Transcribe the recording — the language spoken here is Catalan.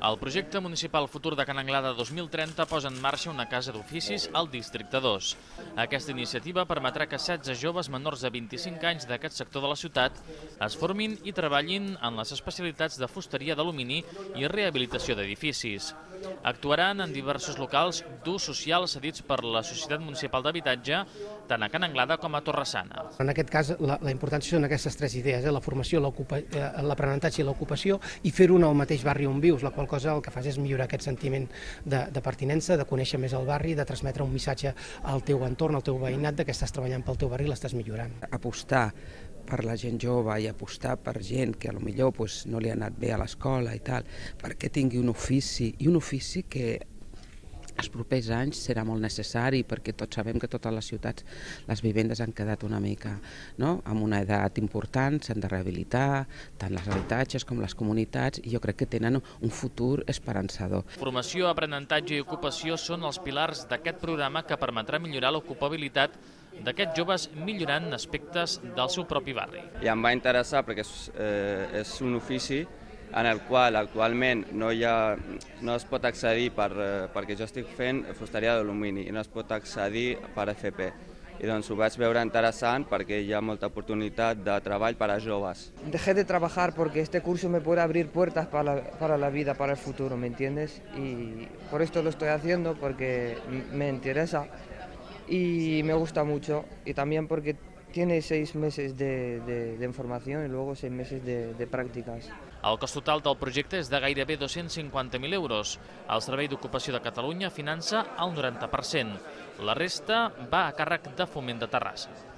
El projecte municipal futur de Can Anglada 2030 posa en marxa una casa d'oficis al districte 2. Aquesta iniciativa permetrà que 16 joves menors de 25 anys d'aquest sector de la ciutat es formin i treballin en les especialitats de fusteria d'alumini i rehabilitació d'edificis. Actuaran en diversos locals d'ús social cedits per la Societat Municipal d'Habitatge, tant a Can Anglada com a Torre-sana. En aquest cas, la importància són aquestes tres idees, la formació, l'aprenentatge i l'ocupació, i fer-ho en el mateix barri on vius, la qual cosa el que fas és millorar aquest sentiment de pertinença, de conèixer més el barri, de transmetre un missatge al teu entorn, al teu veïnat, que estàs treballant pel teu barri i l'estàs millorant. Apostar per la gent jove i apostar per gent que potser no li ha anat bé a l'escola i tal, perquè tingui un ofici que els propers anys serà molt necessari, perquè tots sabem que totes les ciutats les vivendes han quedat una mica amb una edat important, s'han de rehabilitar tant els habitatges com les comunitats, i jo crec que tenen un futur esperançador. Formació, aprenentatge i ocupació són els pilars d'aquest programa que permetrà millorar l'ocupabilitat d'aquests joves millorant aspectes del seu propi barri. I em va interessar perquè és un ofici en el qual actualment no es pot accedir perquè jo estic fent fusteria d'alumini i no es pot accedir per FP. I doncs ho vaig veure interessant perquè hi ha molta oportunitat de treball per a joves. Dejé de trabajar porque este curso me puede abrir puertas para la vida, para el futuro, ¿me entiendes? Y por esto lo estoy haciendo porque me interesa y me gusta mucho, y también porque tiene 6 meses de formación y luego 6 meses de prácticas. El cost total del projecte és de gairebé 250.000 euros. El Servei d'Ocupació de Catalunya finança el 90%. La resta va a càrrec de Foment de Terrassa.